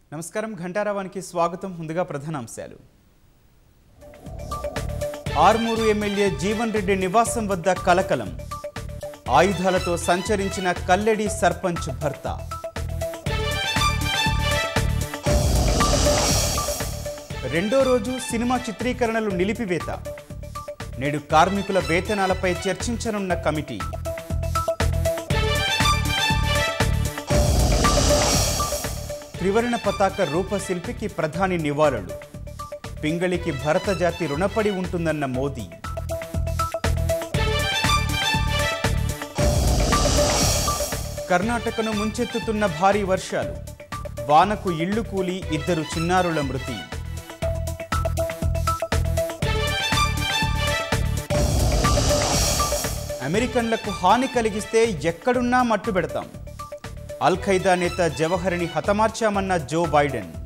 నమస్కారం ఘంటారావానికి స్వాగతం. ముందుగా ప్రధానాంశాలు. ఆర్మూరు ఎమ్మెల్యే జీవన్ రెడ్డి నివాసం వద్ద కలకలం. ఆయుధాలతో సంచరించిన కల్లెడి సర్పంచ్ భర్త. రెండో రోజు సినిమా చిత్రీకరణలు నిలిపివేత. నేడు కార్మికుల వేతనాలపై చర్చించనున్న కమిటీ. త్రివర్ణ పతాక రూపశిల్పికి ప్రధాని నివాళులు. పింగళికి భరత జాతి రుణపడి ఉంటుందన్న మోదీ. కర్ణాటకను ముంచెత్తుతున్న భారీ వర్షాలు. వానకు ఇళ్లు కూలి 2 చిన్నారుల మృతి. అమెరికన్లకు హాని కలిగిస్తే ఎక్కడున్నా మట్టుబెడతాం. అల్ ఖైదా నేత జవహర్ని హతమార్చామన్న జో బైడెన్.